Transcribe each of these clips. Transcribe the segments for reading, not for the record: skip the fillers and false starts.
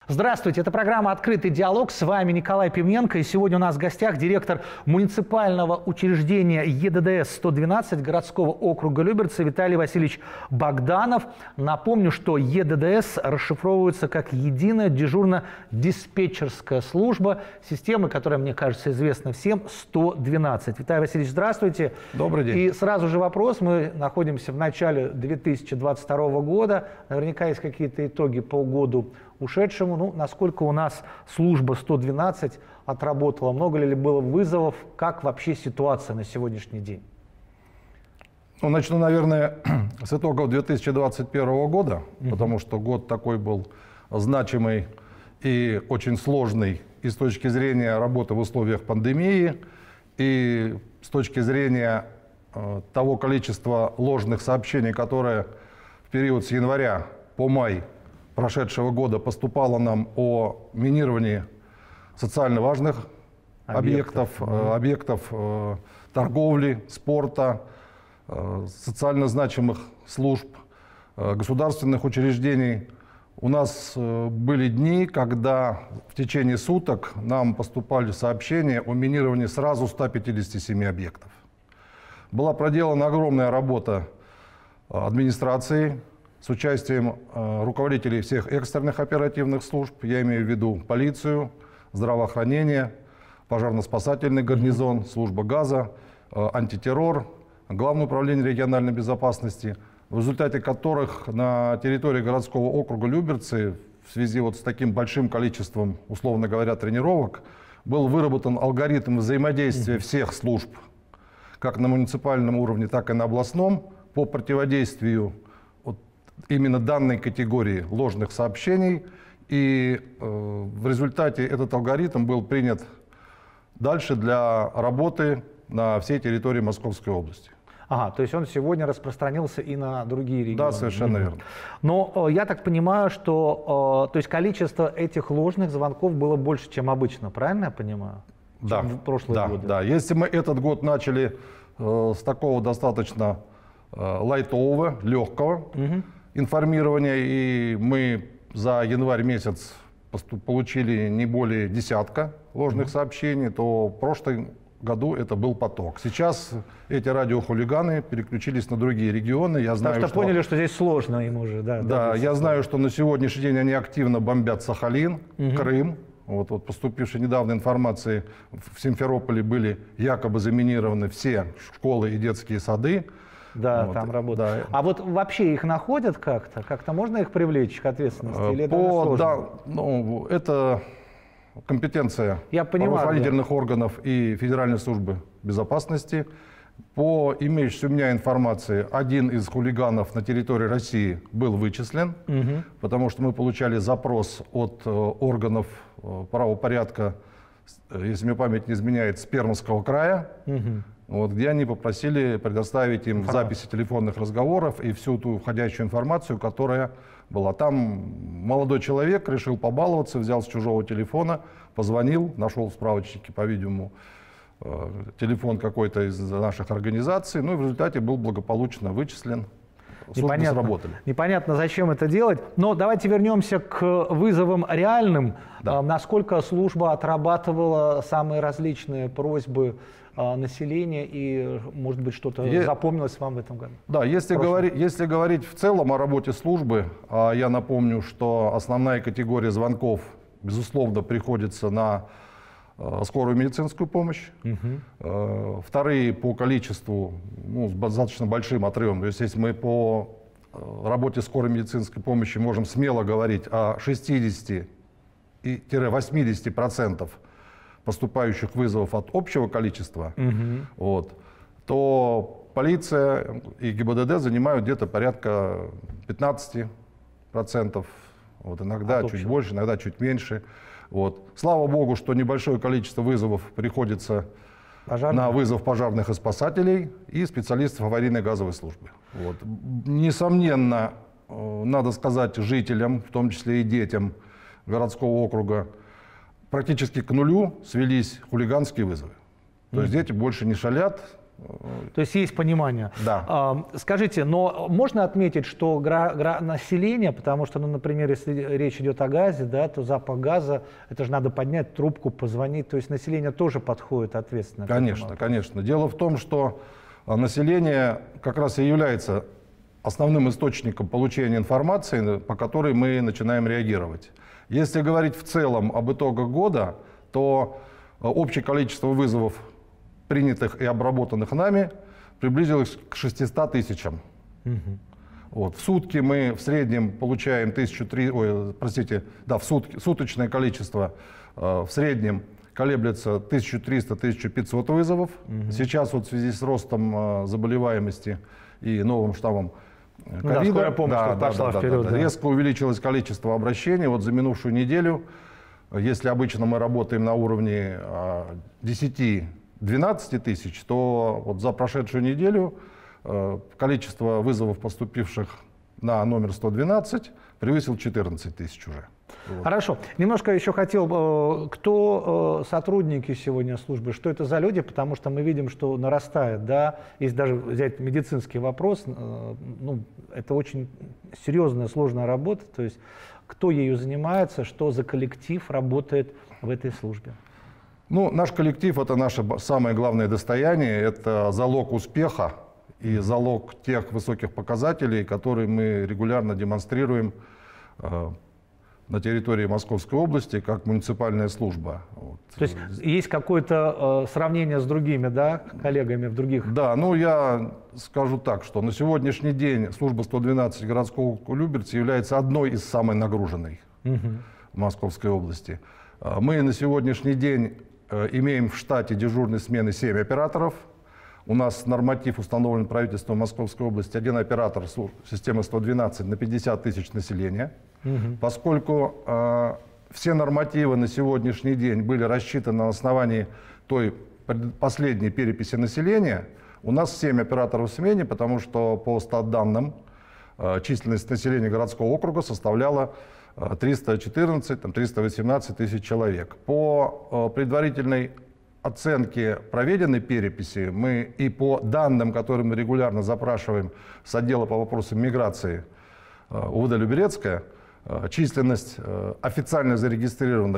Здравствуйте, это программа «Открытый диалог». С вами Николай Пивненко. И сегодня у нас в гостях директор муниципального учреждения ЕДДС-112 городского округа Люберцы Виталий Васильевич Богданов. Напомню, что ЕДДС расшифровывается как единая дежурно-диспетчерская служба системы, которая, мне кажется, известна всем, 112. Виталий Васильевич, здравствуйте. Добрый день. И сразу же вопрос. Мы находимся в начале 2022 года. Наверняка есть какие-то итоги по году ушедшему. Насколько у нас служба 112 отработала, много ли было вызовов, как вообще ситуация на сегодняшний день? Начну, наверное, с итогов 2021 года, потому что год такой был значимый и очень сложный и с точки зрения работы в условиях пандемии, и с точки зрения того количества ложных сообщений, которое в период с января по май прошедшего года поступало нам о минировании социально важных объектов торговли, спорта, социально значимых служб, государственных учреждений. У нас были дни, когда в течение суток нам поступали сообщения о минировании сразу 157 объектов. Была проделана огромная работа администрации, с участием руководителей всех экстренных оперативных служб, я имею в виду полицию, здравоохранение, пожарно-спасательный гарнизон, служба газа, антитеррор, Главное управление региональной безопасности, в результате которых на территории городского округа Люберцы в связи с таким большим количеством, условно говоря, тренировок, был выработан алгоритм взаимодействия всех служб, как на муниципальном уровне, так и на областном, по противодействию именно данной категории ложных сообщений. И в результате этот алгоритм был принят дальше для работы на всей территории Московской области. Ага, то есть он сегодня распространился и на другие регионы. Да, совершенно верно. Но я так понимаю, что то есть количество этих ложных звонков было больше, чем обычно, правильно я понимаю? Да, чем в прошлые годы. Да. Если мы этот год начали с такого достаточно лайтового, легкого информирования, и мы за январь месяц получили не более десятка ложных сообщений, то в прошлом году это был поток. Сейчас эти радиохулиганы переключились на другие регионы. Я знаю, потому что поняли, что здесь сложно им уже. Да, я знаю, что на сегодняшний день они активно бомбят Сахалин, Крым. Вот поступившей недавно информации, в Симферополе были якобы заминированы все школы и детские сады. Да, там работают. Да. А вот вообще их находят как-то? Как-то можно их привлечь к ответственности? Или это сложно? Да, это компетенция правоохранительных органов и Федеральной службы безопасности. По имеющейся у меня информации, один из хулиганов на территории России был вычислен, потому что мы получали запрос от органов правопорядка, если мне память не изменяет, с Пермского края, где они попросили предоставить им записи телефонных разговоров и всю ту входящую информацию, которая была. Там молодой человек решил побаловаться, взял с чужого телефона, позвонил, нашел в справочнике, по-видимому, телефон какой-то из наших организаций, и в результате был благополучно вычислен. Непонятно, зачем это делать. Но давайте вернемся к вызовам реальным. Да. Насколько служба отрабатывала самые различные просьбы населения, и, может быть, что-то запомнилось вам в этом году? Да, если говорить в целом о работе службы, я напомню, что основная категория звонков, безусловно, приходится на скорую медицинскую помощь. Вторые по количеству, с достаточно большим отрывом. То есть, если мы по работе скорой медицинской помощи можем смело говорить о 60-80% поступающих вызовов от общего количества, то полиция и ГИБДД занимают где-то порядка 15%, иногда чуть больше, иногда чуть меньше. Слава богу, что небольшое количество вызовов приходится на вызов пожарных и спасателей и специалистов аварийной газовой службы. Несомненно, надо сказать жителям, в том числе и детям городского округа, практически к нулю свелись хулиганские вызовы. То есть дети больше не шалят, То есть есть понимание. Да. Скажите, но можно отметить, что население, потому что, ну, например, если речь идет о газе, да, то запах газа, это же надо поднять трубку, позвонить, то есть население тоже подходит ответственно. Конечно, конечно. Дело в том, что население как раз и является основным источником получения информации, по которой мы начинаем реагировать. Если говорить в целом об итогах года, то общее количество вызовов, принятых и обработанных нами, приблизилось к 600 тысячам. Вот. В сутки мы в среднем получаем суточное количество в среднем колеблется 1300-1500 вызовов. Сейчас вот в связи с ростом заболеваемости и новым штаммом ковида, скорая помощь пошла вперед. Резко увеличилось количество обращений. Вот за минувшую неделю, если обычно мы работаем на уровне 10-12 тысяч, то вот за прошедшую неделю количество вызовов, поступивших на номер 112, превысил 14 тысяч уже. Вот. Хорошо. Немножко еще хотел, кто сотрудники сегодня службы, что это за люди, потому что мы видим, что нарастает, да, если даже взять медицинский вопрос, ну, это очень серьезная, сложная работа, то есть кто ею занимается, что за коллектив работает в этой службе? Ну, наш коллектив – это наше самое главное достояние, это залог успеха и залог тех высоких показателей, которые мы регулярно демонстрируем на территории Московской области как муниципальная служба. Вот. То есть есть какое-то сравнение с другими, да, коллегами в других? Да, ну я скажу так, что на сегодняшний день служба 112 городского округа Люберцы является одной из самых нагруженных в Московской области. Мы на сегодняшний день имеем в штате дежурной смены 7 операторов. У нас норматив установлен правительством Московской области: один оператор системы 112 на 50 тысяч населения. Поскольку все нормативы на сегодняшний день были рассчитаны на основании той последней переписи населения, у нас 7 операторов в смене, потому что по статданным численность населения городского округа составляла 314-318 тысяч человек. По предварительной оценке проведенной переписи мы и по данным, которые мы регулярно запрашиваем с отдела по вопросам миграции УВД Люберецкая, численность официально зарегистрированных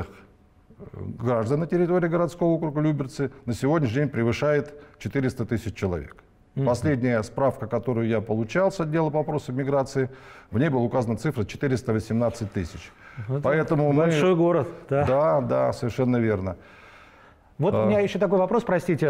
граждан на территории городского округа Люберцы на сегодняшний день превышает 400 тысяч человек. Последняя справка, которую я получал с отдела по вопросам миграции, в ней была указана цифра 418 тысяч. Поэтому большой город, да? Да, да, совершенно верно. Вот у меня еще такой вопрос, простите.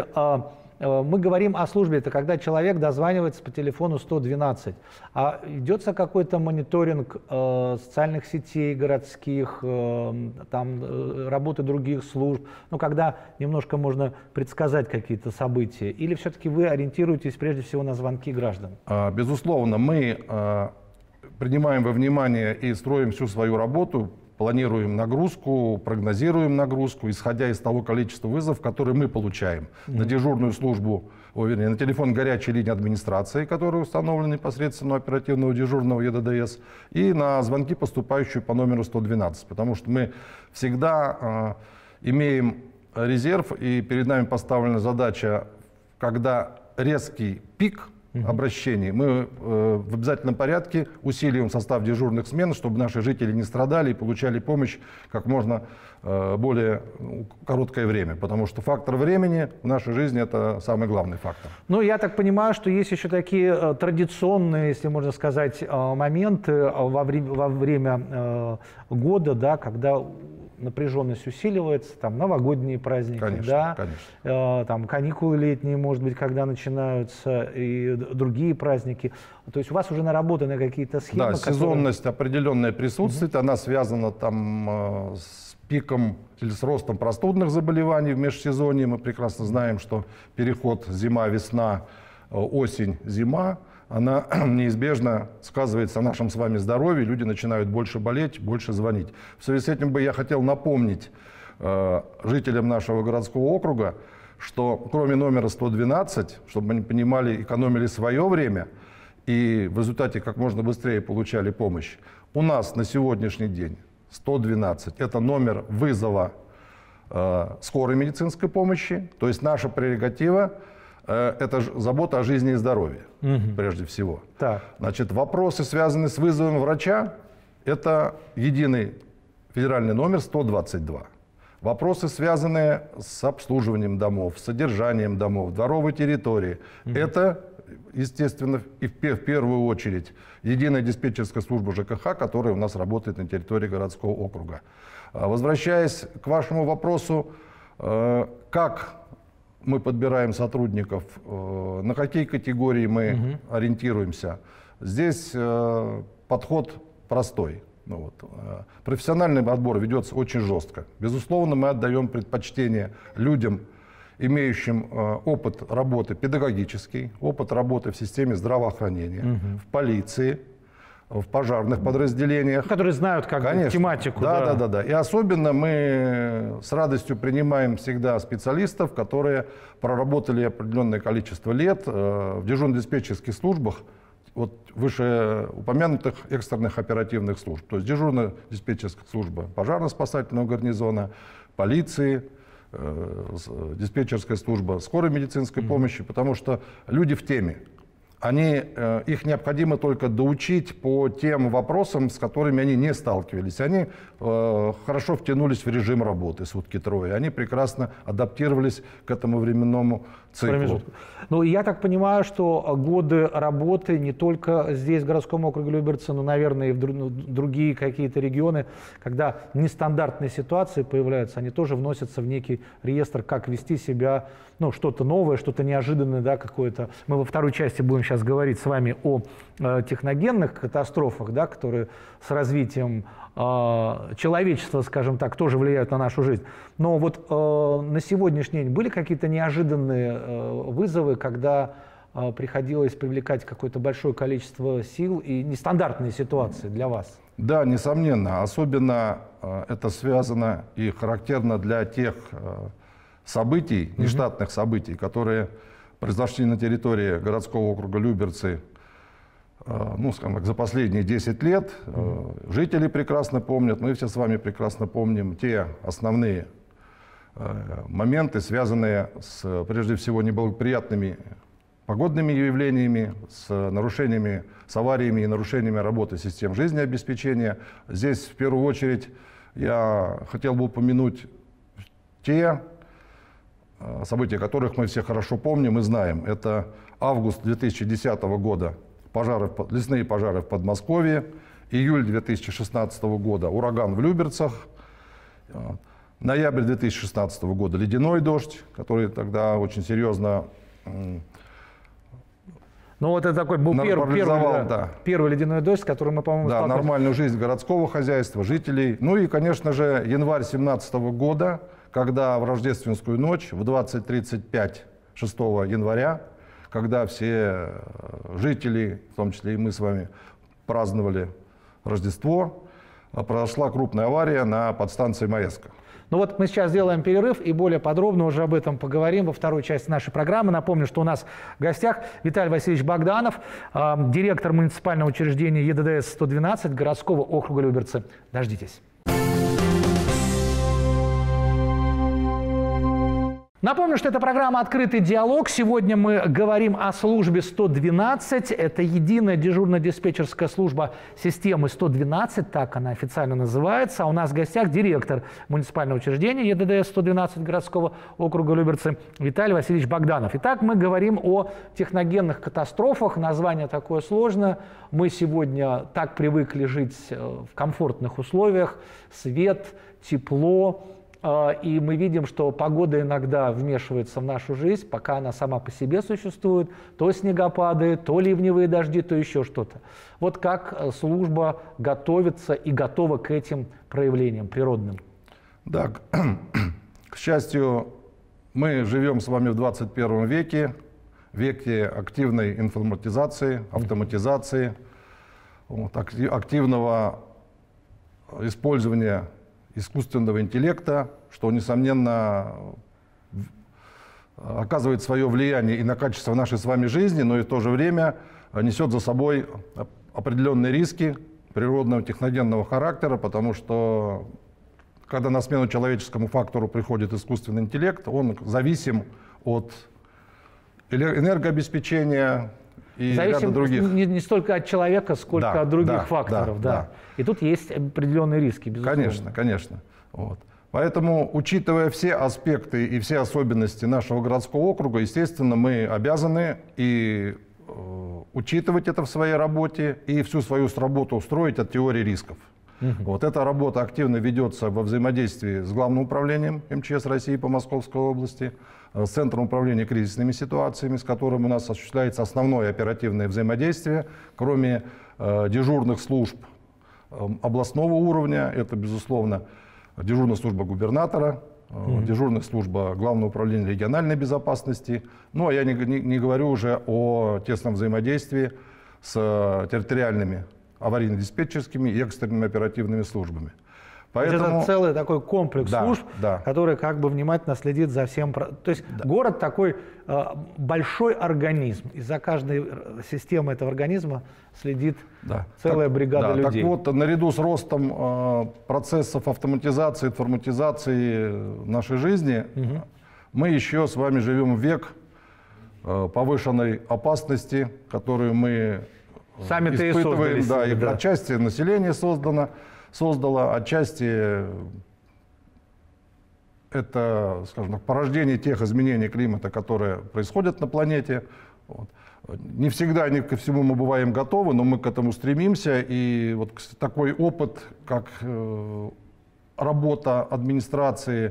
Мы говорим о службе, это когда человек дозванивается по телефону 112. А ведется какой-то мониторинг социальных сетей городских, там, работы других служб, ну, когда немножко можно предсказать какие-то события? Или все-таки вы ориентируетесь прежде всего на звонки граждан? Безусловно, мы принимаем во внимание и строим всю свою работу, планируем нагрузку, прогнозируем нагрузку, исходя из того количества вызовов, которые мы получаем на дежурную службу, на телефон горячей линии администрации, который установлен непосредственно у оперативного дежурного ЕДДС, и на звонки, поступающие по номеру 112. Потому что мы всегда имеем резерв, и перед нами поставлена задача, когда резкий пик обращений, мы в обязательном порядке усиливаем состав дежурных смен, чтобы наши жители не страдали и получали помощь как можно более короткое время. Потому что фактор времени в нашей жизни – это самый главный фактор. Ну, я так понимаю, что есть еще такие традиционные, если можно сказать, моменты во время года, да, когда напряженность усиливается, там новогодние праздники, конечно, да, конечно. Там каникулы летние, может быть, когда начинаются, и другие праздники. То есть у вас уже наработаны какие-то схемы? Да, сезонность определенная присутствует, она связана там с пиком или с ростом простудных заболеваний в межсезонье. Мы прекрасно знаем, что переход зима-весна, осень-зима, она неизбежно сказывается на нашем с вами здоровье, люди начинают больше болеть, больше звонить. В связи с этим бы я хотел напомнить жителям нашего городского округа, что кроме номера 112, чтобы они понимали, экономили свое время и в результате как можно быстрее получали помощь, у нас на сегодняшний день 112 – это номер вызова скорой медицинской помощи, то есть наша прерогатива это забота о жизни и здоровье, прежде всего. Так. Значит, вопросы, связанные с вызовом врача, это единый федеральный номер 122. Вопросы, связанные с обслуживанием домов, с содержанием домов, дворовой территории, это, естественно, и в первую очередь единая диспетчерская служба ЖКХ, которая у нас работает на территории городского округа. Возвращаясь к вашему вопросу, как мы подбираем сотрудников, на какие категории мы ориентируемся, здесь подход простой. Ну, вот. Профессиональный отбор ведется очень жестко. Безусловно, мы отдаем предпочтение людям, имеющим опыт работы педагогический, опыт работы в системе здравоохранения, в полиции, в пожарных подразделениях. Которые знают как бы тематику. Да. И особенно мы с радостью принимаем всегда специалистов, которые проработали определенное количество лет в дежурно-диспетчерских службах, вот вышеупомянутых экстренных оперативных служб. То есть дежурно-диспетчерская служба пожарно-спасательного гарнизона, полиции, диспетчерская служба скорой медицинской помощи, потому что люди в теме. Их необходимо только доучить по тем вопросам, с которыми они не сталкивались. Они хорошо втянулись в режим работы сутки трое. Они прекрасно адаптировались к этому временному циклу. Ну, я так понимаю, что годы работы не только здесь, в городском округе Люберцы, но, наверное, и в другие какие-то регионы, когда нестандартные ситуации появляются, они тоже вносятся в некий реестр, как вести себя, ну, что-то новое, что-то неожиданное, да, какое-то. Мы во второй части будем сейчас говорить с вами о техногенных катастрофах, да, которые с развитием человечества, скажем так, тоже влияют на нашу жизнь. Но вот на сегодняшний день были какие-то неожиданные вызовы, когда приходилось привлекать какое-то большое количество сил и нестандартные ситуации для вас? Да, несомненно. Особенно это связано и характерно для тех событий, нештатных событий, которые произошли на территории городского округа Люберцы, ну, скажем так, за последние 10 лет. Жители прекрасно помнят, мы все с вами прекрасно помним те основные моменты, связанные с, прежде всего, неблагоприятными погодными явлениями, с нарушениями, с авариями и нарушениями работы систем жизнеобеспечения. Здесь, в первую очередь, я хотел бы упомянуть те события, которых мы все хорошо помним и знаем. Это август 2010 года, лесные пожары в Подмосковье, июль 2016 года ураган в Люберцах, ноябрь 2016 года ледяной дождь, который тогда очень серьезно... Ну вот это такой был первый ледяной дождь, который мы, по-моему, сталкивались. нормальную жизнь городского хозяйства, жителей. Ну и, конечно же, январь 2017 года, когда в рождественскую ночь в 20:35 6 января, когда все жители, в том числе и мы с вами, праздновали Рождество, произошла крупная авария на подстанции Маэско. Ну вот мы сейчас сделаем перерыв и более подробно уже об этом поговорим во второй части нашей программы. Напомню, что у нас в гостях Виталий Васильевич Богданов, директор муниципального учреждения ЕДДС-112 городского округа Люберцы. Дождитесь. Напомню, что это программа «Открытый диалог». Сегодня мы говорим о службе 112. Это единая дежурно-диспетчерская служба системы 112, так она официально называется. А у нас в гостях директор муниципального учреждения ЕДДС-112 городского округа Люберцы Виталий Васильевич Богданов. Итак, мы говорим о техногенных катастрофах. Название такое сложное. Мы сегодня так привыкли жить в комфортных условиях. Свет, тепло. И мы видим, что погода иногда вмешивается в нашу жизнь, пока она сама по себе существует. То снегопады, то ливневые дожди, то еще что-то. Вот как служба готовится и готова к этим проявлениям природным? Да, к счастью, мы живем с вами в 21 веке, веке активной информатизации, автоматизации, активного использования искусственного интеллекта, что, несомненно, оказывает свое влияние и на качество нашей с вами жизни, но и в то же время несет за собой определенные риски природного техногенного характера, потому что, когда на смену человеческому фактору приходит искусственный интеллект, он зависим от энергообеспечения и зависит ряда других. Не столько от человека, сколько от других факторов. Да. И тут есть определенные риски, безусловно. Конечно, конечно. Вот. Поэтому, учитывая все аспекты и все особенности нашего городского округа, естественно, мы обязаны и учитывать это в своей работе, и всю свою работу строить от теории рисков. Вот эта работа активно ведется во взаимодействии с Главным управлением МЧС России по Московской области, с Центром управления кризисными ситуациями, с которым у нас осуществляется основное оперативное взаимодействие, кроме дежурных служб областного уровня, это, безусловно, дежурная служба губернатора, дежурная служба Главного управления региональной безопасности. Ну, а я не говорю уже о тесном взаимодействии с территориальными аварийно-диспетчерскими и экстренными оперативными службами. Поэтому это целый такой комплекс служб, который как бы внимательно следит за всем. То есть город такой большой организм, и за каждой системой этого организма следит целая бригада людей. Так вот, наряду с ростом процессов автоматизации, информатизации нашей жизни, мы еще с вами живем в век повышенной опасности, которую мы испытываем, и отчасти население создало, отчасти это, скажем так, порождение тех изменений климата, которые происходят на планете. Вот. Не всегда ко всему мы бываем готовы, но мы к этому стремимся. И вот такой опыт, как работа администрации,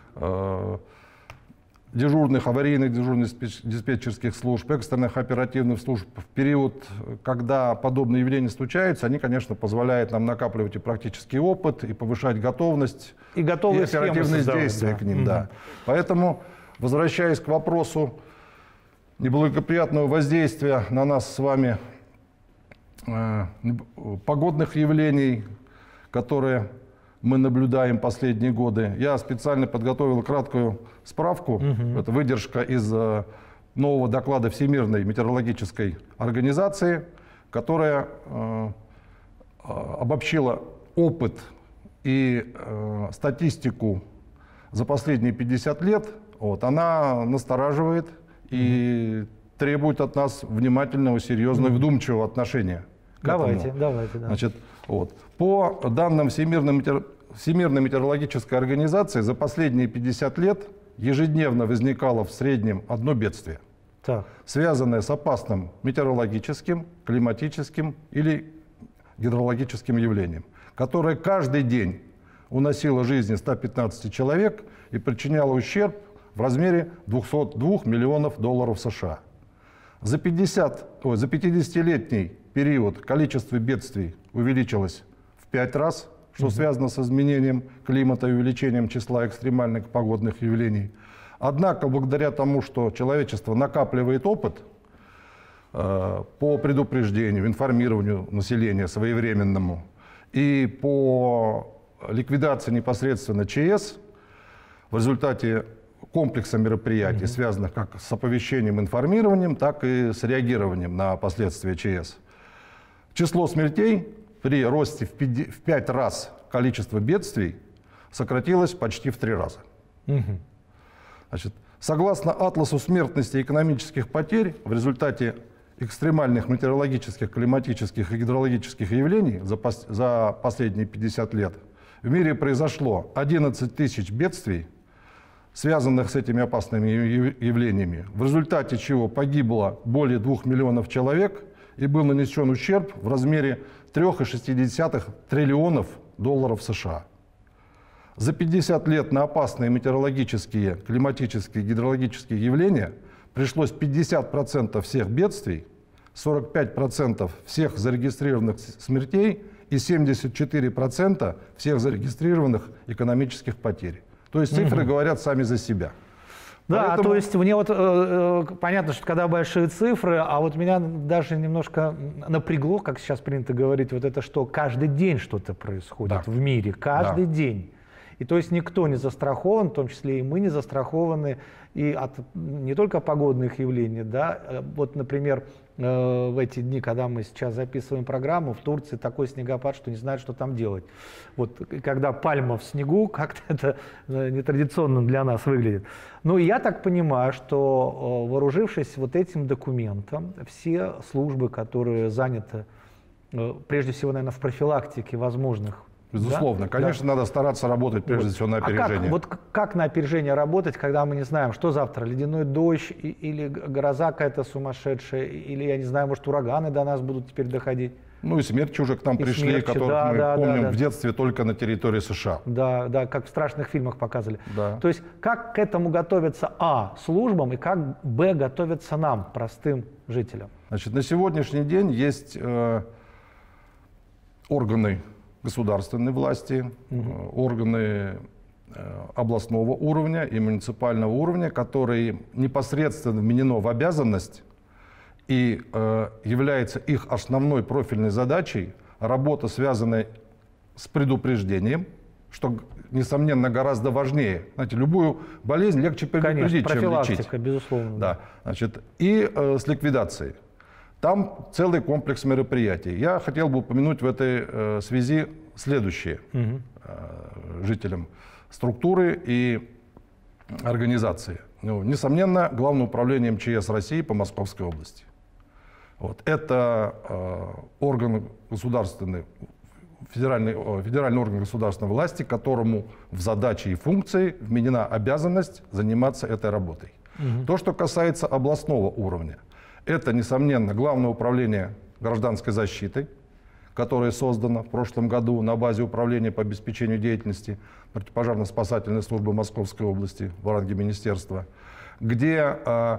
дежурных, аварийных, дежурных диспетчерских служб, экстренных оперативных служб в период, когда подобные явления случаются, они, конечно, позволяют нам накапливать и практический опыт, и повышать готовность, и оперативность действия к ним. Поэтому, возвращаясь к вопросу неблагоприятного воздействия на нас с вами погодных явлений, которые мы наблюдаем последние годы. Я специально подготовил краткую справку. Это выдержка из нового доклада Всемирной метеорологической организации, которая обобщила опыт и статистику за последние 50 лет. Вот. Она настораживает и требует от нас внимательного, серьезного, вдумчивого отношения к этому. Давайте. Значит, вот. По данным Всемирной метеорологической организации, за последние 50 лет ежедневно возникало в среднем одно бедствие, связанное с опасным метеорологическим, климатическим или гидрологическим явлением, которое каждый день уносило жизни 115 человек и причиняло ущерб в размере $202 миллионов США. За 50-летний период количество бедствий увеличилось в 5 раз, что связано с изменением климата и увеличением числа экстремальных погодных явлений. Однако, благодаря тому, что человечество накапливает опыт по предупреждению, информированию населения своевременному и по ликвидации непосредственно ЧС, в результате комплекса мероприятий, связанных как с оповещением, информированием, так и с реагированием на последствия ЧС, число смертей при росте в 5 раз количества бедствий сократилось почти в 3 раза. Значит, согласно атласу смертности и экономических потерь, в результате экстремальных метеорологических, климатических и гидрологических явлений за последние 50 лет в мире произошло 11 тысяч бедствий, связанных с этими опасными явлениями, в результате чего погибло более 2 миллионов человек и был нанесен ущерб в размере $3,6 триллионов США. За 50 лет на опасные метеорологические, климатические, гидрологические явления пришлось 50% всех бедствий, 45% всех зарегистрированных смертей и 74% всех зарегистрированных экономических потерь. То есть цифры говорят сами за себя. Да, поэтому... то есть мне вот понятно, что когда большие цифры, а вот меня даже немножко напрягло, как сейчас принято говорить, вот это, что каждый день что-то происходит в мире, каждый день. И то есть никто не застрахован, в том числе и мы не застрахованы и от не только погодных явлений, да, вот, например, в эти дни, когда мы сейчас записываем программу, в Турции такой снегопад, что не знают, что там делать. Вот когда пальма в снегу, как-то это нетрадиционно для нас выглядит. Ну и я так понимаю, что вооружившись вот этим документом, все службы, которые заняты, прежде всего, наверное, в профилактике возможных. Безусловно. Да? Конечно, надо стараться работать прежде всего на опережение. Как на опережение работать, когда мы не знаем, что завтра? Ледяной дождь или гроза какая-то сумасшедшая, или, я не знаю, может, ураганы до нас будут теперь доходить? Ну и смерчи уже к нам пришли, которых мы помним в детстве только на территории США. Да, да, как в страшных фильмах показывали. Да. То есть как к этому готовятся, службам, и как, готовятся нам, простым жителям? Значит, на сегодняшний день есть органы государственной власти, органы областного уровня и муниципального уровня, которые непосредственно вменено в обязанность и является их основной профильной задачей работа, связанная с предупреждением, что, несомненно, гораздо важнее. Знаете, любую болезнь легче предупредить, чем лечить. Безусловно. Да. Значит, и с ликвидацией. Там целый комплекс мероприятий. Я хотел бы упомянуть в этой связи следующее жителям структуры и организации. Ну, несомненно, Главное управление МЧС России по Московской области. Вот. Это орган государственный, федеральный орган государственной власти, которому в задачи и функции вменена обязанность заниматься этой работой. То, что касается областного уровня, это, несомненно, Главное управление гражданской защиты, которое создано в прошлом году на базе Управления по обеспечению деятельности противопожарно-спасательной службы Московской области в ранге министерства, где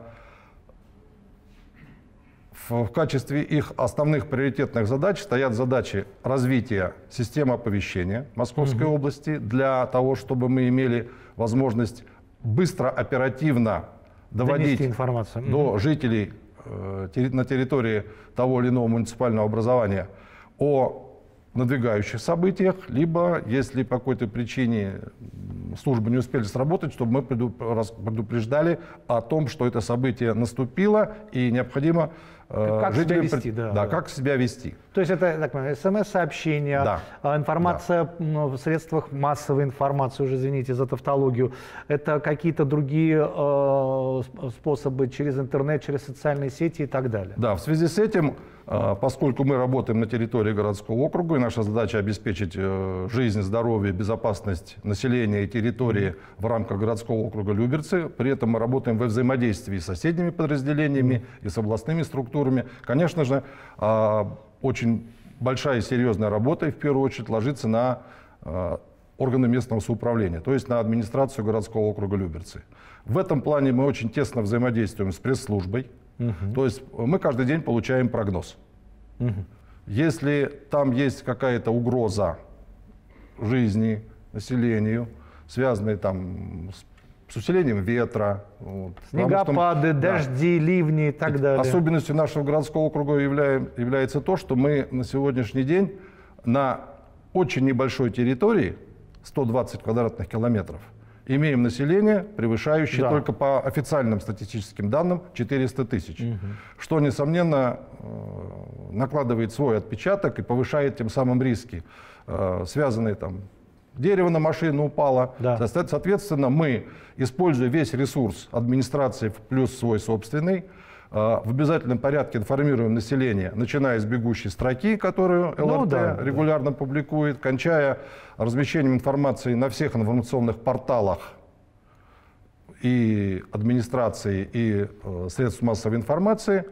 в качестве их основных приоритетных задач стоят задачи развития системы оповещения Московской области для того, чтобы мы имели возможность быстро, оперативно доводить информацию до жителей на территории того или иного муниципального образования о надвигающих событиях, либо, если по какой-то причине службы не успели сработать, чтобы мы предупреждали о том, что это событие наступило и необходимо жителям как себя вести. То есть это, так понимаю, СМС-сообщения, информация в средствах массовой информации, уже извините за тавтологию, это какие-то другие способы через интернет, через социальные сети и так далее. Да, в связи с этим, поскольку мы работаем на территории городского округа, и наша задача обеспечить жизнь, здоровье, безопасность населения и территории в рамках городского округа Люберцы, при этом мы работаем во взаимодействии с соседними подразделениями и с областными структурами. Конечно же, очень большая и серьезная работа, и в первую очередь, ложится на органы местного самоуправления, то есть на администрацию городского округа Люберцы. В этом плане мы очень тесно взаимодействуем с пресс-службой. То есть мы каждый день получаем прогноз. Если там есть какая-то угроза жизни, населению, связанная там с усилением ветра, снегопады, дожди, ливни и так далее. Особенностью нашего городского округа является то, что мы на сегодняшний день на очень небольшой территории, 120 квадратных километров, имеем население, превышающее только по официальным статистическим данным 400 тысяч, что, несомненно, накладывает свой отпечаток и повышает тем самым риски, связанные там, дерево на машину упало. Соответственно, мы, используя весь ресурс администрации плюс свой собственный, в обязательном порядке информируем население, начиная с бегущей строки, которую ЛРТ регулярно публикует, кончая размещением информации на всех информационных порталах и администрации, и средств массовой информации,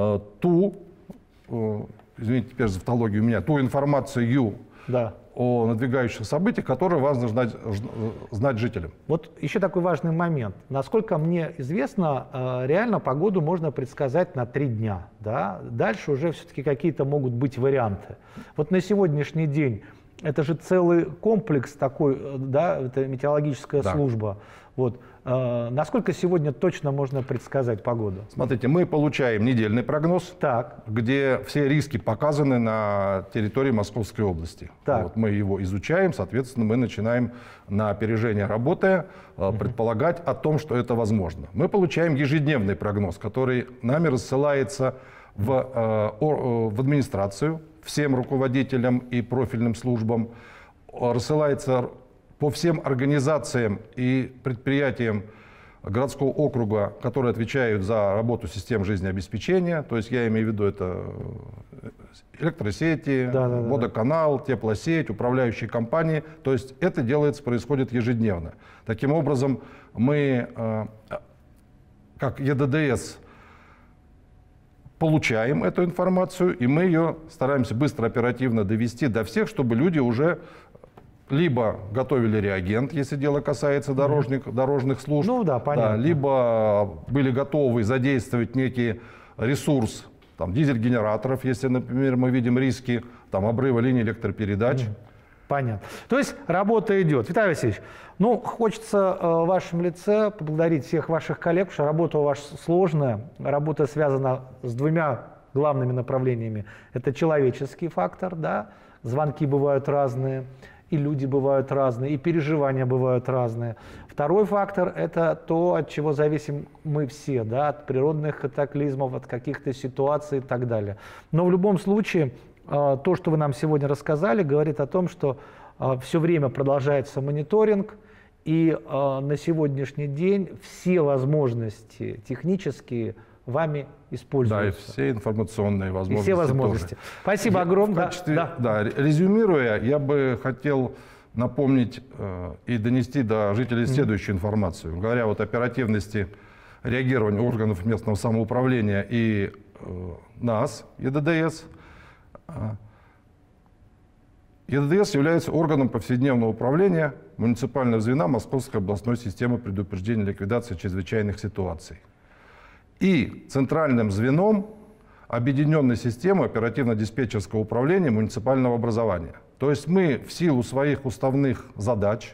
извините теперь за тавтологию у меня, ту информацию о надвигающих событиях, которые важно знать жителям. Вот еще такой важный момент. Насколько мне известно, реально погоду можно предсказать на 3 дня. Да? Дальше уже все-таки какие-то могут быть варианты. Вот на сегодняшний день это же целый комплекс такой, это метеорологическая служба. Вот. Насколько сегодня точно можно предсказать погоду? Смотрите, мы получаем недельный прогноз, где все риски показаны на территории Московской области. Вот мы его изучаем, соответственно, мы начинаем на опережение работая предполагать о том, что это возможно. Мы получаем ежедневный прогноз, который нами рассылается в администрацию, всем руководителям и профильным службам, рассылается по всем организациям и предприятиям городского округа, которые отвечают за работу систем жизнеобеспечения. То есть я имею в виду это электросети, водоканал, теплосеть, управляющие компании. То есть это происходит ежедневно. Таким образом, мы, как ЕДДС, получаем эту информацию, и мы ее стараемся быстро, оперативно довести до всех, чтобы люди уже либо готовили реагент, если дело касается дорожных служб, ну, да, понятно. Да, либо были готовы задействовать некий ресурс, там, дизель-генераторов, если, например, мы видим риски там, обрыва линий электропередач. Понятно. То есть работа идет. Виталий Васильевич, ну, хочется в вашем лице поблагодарить всех ваших коллег, потому что работа у вас сложная, работа связана с двумя главными направлениями. Это человеческий фактор, да, звонки бывают разные, и люди бывают разные, и переживания бывают разные. Второй фактор – это то, от чего зависим мы все, да, от природных катаклизмов, от каких-то ситуаций и так далее. Но в любом случае, то, что вы нам сегодня рассказали, говорит о том, что все время продолжается мониторинг, и на сегодняшний день все возможности технические вами используются. Да, и все информационные возможности. И все возможности. Тоже. Спасибо огромное. Резюмируя, я бы хотел напомнить и донести до жителей следующую информацию. Говоря вот о оперативности реагирования органов местного самоуправления и нас, ЕДДС. ЕДДС является органом повседневного управления муниципального звена Московской областной системы предупреждения и ликвидации чрезвычайных ситуаций и центральным звеном объединенной системы оперативно-диспетчерского управления муниципального образования. То есть мы в силу своих уставных задач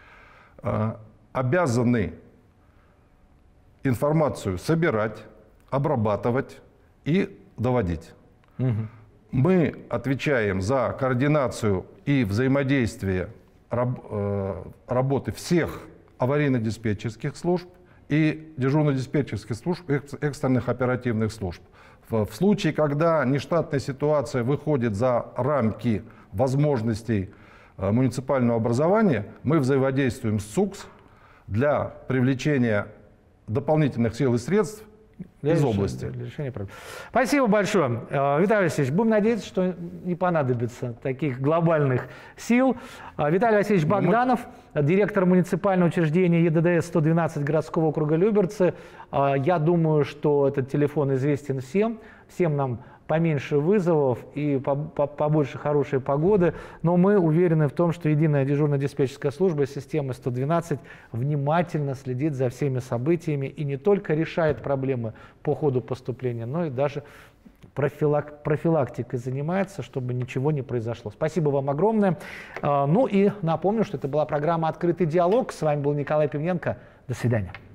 обязаны информацию собирать, обрабатывать и доводить. Мы отвечаем за координацию и взаимодействие работы всех аварийно-диспетчерских служб и дежурно-диспетчерских служб, экстренных оперативных служб. В случае, когда нештатная ситуация выходит за рамки возможностей муниципального образования, мы взаимодействуем с ЦУКС для привлечения дополнительных сил и средств из области. Для решения проблем. Спасибо большое. Виталий Васильевич, будем надеяться, что не понадобится таких глобальных сил. Виталий Васильевич Богданов, директор муниципального учреждения ЕДДС 112 городского округа Люберцы. Я думаю, что этот телефон известен всем. Всем нам поменьше вызовов и побольше хорошей погоды, но мы уверены в том, что единая дежурно-диспетчерская служба системы 112 внимательно следит за всеми событиями и не только решает проблемы по ходу поступления, но и даже профилактикой занимается, чтобы ничего не произошло. Спасибо вам огромное. Ну и напомню, что это была программа «Открытый диалог». С вами был Николай Пивненко. До свидания.